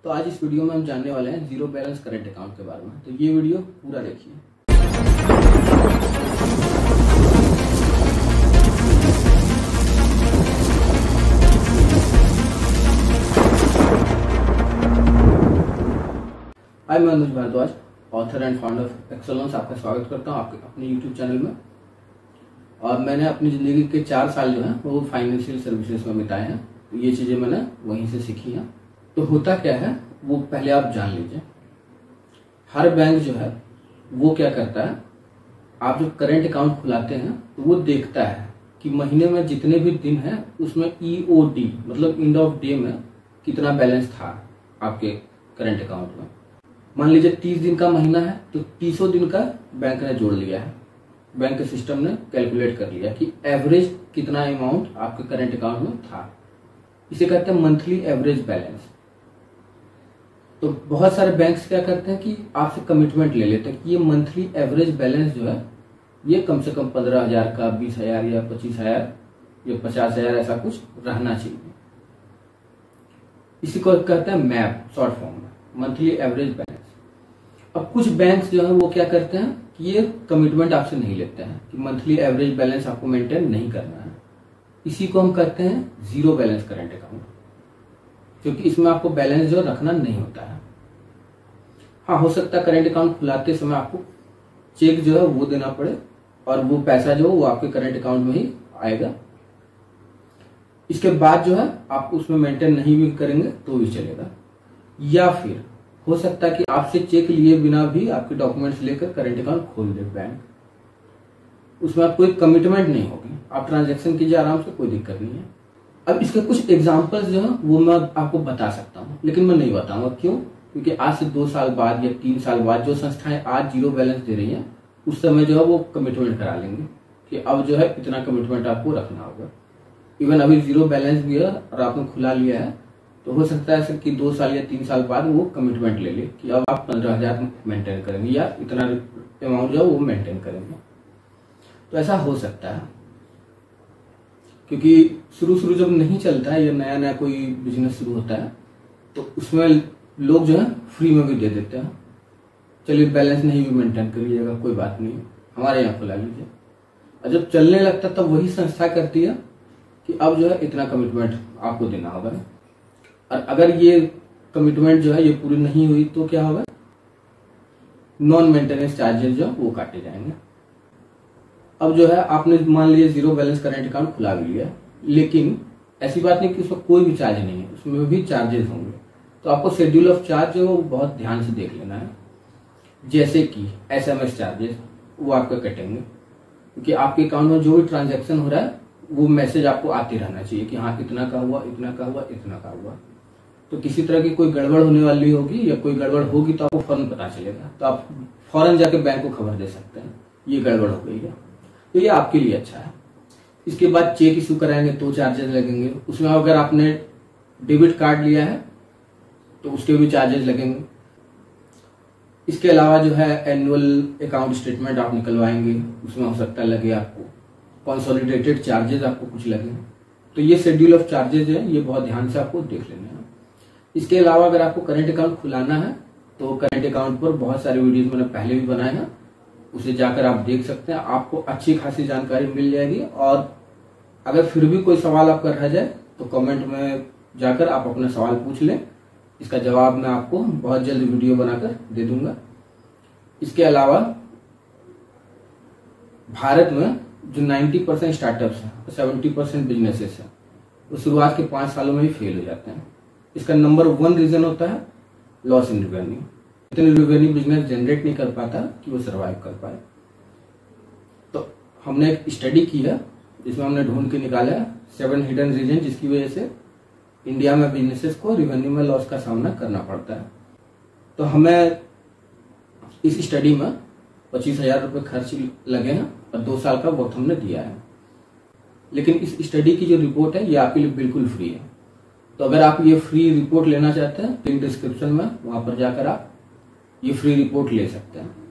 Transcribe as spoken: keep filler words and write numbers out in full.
तो आज इस वीडियो में हम जानने वाले हैं जीरो बैलेंस करेंट अकाउंट के बारे में। तो ये वीडियो पूरा देखिए। हाय, मैं Anuj Bhardwaj, author and founder of excellence. आपका स्वागत करता हूं आपके अपने यूट्यूब चैनल में। और मैंने अपनी ज़िंदगी के चार साल जो है वो फाइनेंशियल सर्विसेज में बिताए हैं। तो ये चीज़ें मैंने वहीं से सीखी हैं। तो होता क्या है वो पहले आप जान लीजिए। हर बैंक जो है वो क्या करता है, आप जब करेंट अकाउंट खुलाते हैं तो वो देखता है कि महीने में जितने भी दिन हैं उसमें ई ओ डी मतलब एंड ऑफ डे में कितना बैलेंस था आपके करेंट अकाउंट में। मान लीजिए तीस दिन का महीना है तो तीसों दिन का बैंक ने जोड़ लिया है। बैंक के सिस्टम ने कैलकुलेट कर लिया कि एवरेज कितना अमाउंट आपके करेंट अकाउंट में था। इसे कहते हैं मंथली एवरेज बैलेंस। तो बहुत सारे बैंक्स क्या करते हैं कि आपसे कमिटमेंट ले लेते हैं कि ये मंथली एवरेज बैलेंस जो है ये कम से कम पंद्रह हजार का, बीस हजार या पच्चीस हजार या पचास हजार ऐसा कुछ रहना चाहिए। इसी को कहते हैं मैप, शॉर्ट फॉर्म में मंथली एवरेज बैलेंस। अब कुछ बैंक्स जो है वो क्या करते हैं कि ये कमिटमेंट आपसे नहीं लेते हैं कि मंथली एवरेज बैलेंस आपको मेंटेन नहीं करना है। इसी को हम कहते हैं जीरो बैलेंस करेंट अकाउंट, क्योंकि इसमें आपको बैलेंस जो रखना नहीं होता है। हाँ, हो सकता है करेंट अकाउंट खुलाते समय आपको चेक जो है वो देना पड़े और वो पैसा जो है वो आपके करेंट अकाउंट में ही आएगा। इसके बाद जो है आप उसमें मेंटेन नहीं भी करेंगे तो भी चलेगा। या फिर हो सकता है कि आपसे चेक लिए बिना भी आपके डॉक्यूमेंट्स लेकर करेंट अकाउंट खोल दे बैंक। उसमें आप कोई कमिटमेंट नहीं होगी, आप ट्रांजैक्शन कीजिए आराम से, कोई दिक्कत नहीं है। अब इसके कुछ एग्जांपल्स जो है वो मैं आपको बता सकता हूँ, लेकिन मैं नहीं बताऊंगा। क्यों? क्योंकि आज से दो साल बाद या तीन साल बाद जो संस्थाएं आज जीरो बैलेंस दे रही हैं उस समय जो है वो कमिटमेंट करा लेंगे कि अब जो है इतना कमिटमेंट आपको रखना होगा। इवन अभी जीरो बैलेंस भी है और आपने खुला लिया है तो हो सकता है सर कि दो साल या तीन साल बाद वो कमिटमेंट ले ले कि अब आप पंद्रह हजार मेंटेन करेंगे या इतना अमाउंट जो है वो मेंटेन करेंगे। तो ऐसा हो सकता है, क्योंकि शुरू शुरू जब नहीं चलता है या नया नया कोई बिजनेस शुरू होता है तो उसमें लोग जो है फ्री में भी दे देते हैं, चलिए बैलेंस नहीं भी मेंटेन कर लीजिएगा, कोई बात नहीं, हमारे यहाँ खुला लीजिए। और जब चलने लगता है तब वही संस्था करती है कि अब जो है इतना कमिटमेंट आपको देना होगा। और अगर ये कमिटमेंट जो है ये पूरी नहीं हुई तो क्या होगा, नॉन मेंटेनेंस चार्जेस जो वो काटे जाएंगे। अब जो है आपने मान लीजिए जीरो बैलेंस करेंट अकाउंट खुला भी लिया, लेकिन ऐसी बात नहीं कि उसमें कोई भी चार्ज नहीं है, उसमें भी चार्जेस होंगे। तो आपको शेड्यूल ऑफ चार्ज जो है वो बहुत ध्यान से देख लेना है। जैसे कि एस एम एस चार्जेस वो आपको कटेंगे, क्योंकि आपके अकाउंट में जो भी ट्रांजेक्शन हो रहा है वो मैसेज आपको आते रहना चाहिए कि हाँ इतना का हुआ, इतना का हुआ, इतना का हुआ। तो किसी तरह की कोई गड़बड़ होने वाली होगी या कोई गड़बड़ होगी तो आपको फौरन पता चलेगा, तो आप फौरन जाके बैंक को खबर दे सकते हैं ये गड़बड़ हो गई है। तो ये आपके लिए अच्छा है। इसके बाद चेक इशू कराएंगे तो चार्जेस लगेंगे। उसमें अगर आपने डेबिट कार्ड लिया है तो उसके भी चार्जेस लगेंगे। इसके अलावा जो है एनुअल अकाउंट स्टेटमेंट आप निकलवाएंगे, उसमें हो सकता है लगे आपको कंसोलिडेटेड चार्जेस, आपको कुछ लगे। तो ये शेड्यूल ऑफ चार्जेस है, ये बहुत ध्यान से आपको देख लेना है। इसके अलावा अगर आपको करंट अकाउंट खुलाना है तो करंट अकाउंट पर बहुत सारे वीडियोस मैंने पहले भी बनाए हैं, उसे जाकर आप देख सकते हैं। आपको अच्छी खासी जानकारी मिल जाएगी। और अगर फिर भी कोई सवाल आपका रह जाए तो कमेंट में जाकर आप अपना सवाल पूछ लें, इसका जवाब मैं आपको बहुत जल्द वीडियो बनाकर दे दूंगा। इसके अलावा भारत में जो नब्बे परसेंट स्टार्टअप्स हैं, सत्तर परसेंट बिजनेसेस हैं, वो शुरुआत के पांच सालों में ही फेल हो जाते हैं। इसका नंबर वन रीजन होता है लॉस इन रिवेन्यू। इतने रिवेन्यू बिजनेस जनरेट नहीं कर पाता कि वो सर्वाइव कर पाए। तो हमने एक स्टडी की है जिसमें हमने ढूंढ के निकाला है सेवन हिडन रीजन जिसकी वजह से इंडिया में बिजनेसेस को रिवेन्यू में लॉस का सामना करना पड़ता है। तो हमें इस स्टडी में पच्चीस हजार रुपये खर्च लगे हैं और दो साल का वक्त हमने दिया है। लेकिन इस स्टडी की जो रिपोर्ट है ये आपके लिए बिल्कुल फ्री है। तो अगर आप ये फ्री रिपोर्ट लेना चाहते हैं लिंक डिस्क्रिप्शन में, वहां पर जाकर आप ये फ्री रिपोर्ट ले सकते हैं।